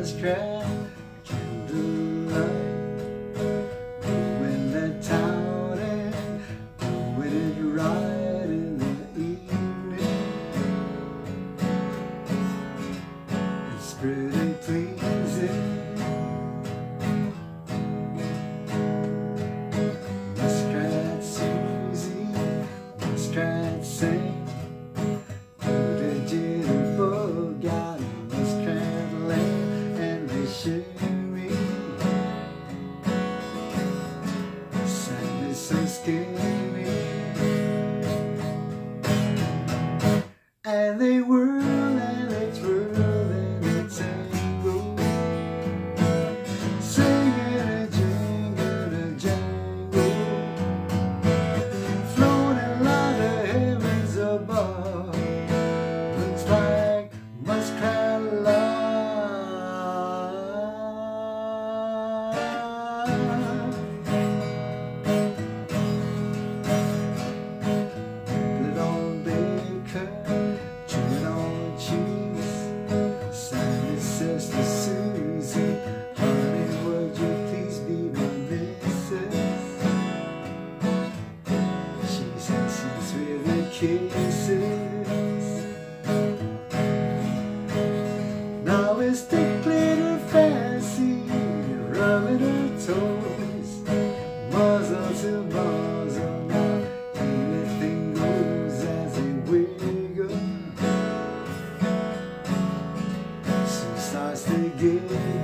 muskrat candlelight, blowing that town and doing it right in the evening. It's pretty pleasing. Muskrat Susie, muskrat sing. Jitterbug out in Muskrat Land, and they shimmy. Sandy's so skinny, and they whirl and they twirl and they tangle, singing a jingle a jangle, floating like the heavens above. Looks like Muskrat Love. Put on bacon, chewing on cheese. Sandy says to Susie, honey, would you please be my missus? She says yes with the kisses. Now it's tickling her fancy, rubbing her toes, muzzle to muzzle. Now anything goes as they wiggle. She starts to giggle.